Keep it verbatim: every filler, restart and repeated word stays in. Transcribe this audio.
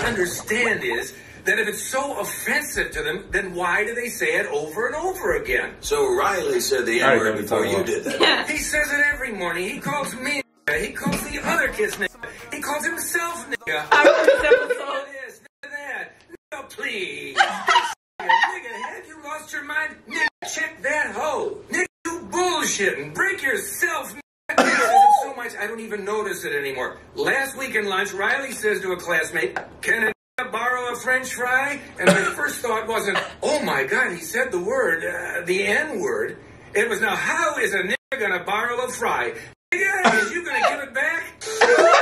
understand is that if it's so offensive to them, then why do they say it over and over again? So Riley said the N-word before you did that. Yeah. He says it every morning. He calls me nigga. He calls the other kids nigga. He calls himself nigga. I heard this episode. This, nigga that. Nigga, please. Nigga, have you lost your mind? Nigga, check that hoe. Nigga, you bullshitting. Break yourself, nigga. He says it so much, I don't even notice it anymore. Last week in lunch, Riley says to a classmate, can a borrow a French fry? And my first thought wasn't, oh my God, he said the word, uh, the N-word. It was, now how is a nigga gonna borrow a fry? Nigga, is you gonna give it back?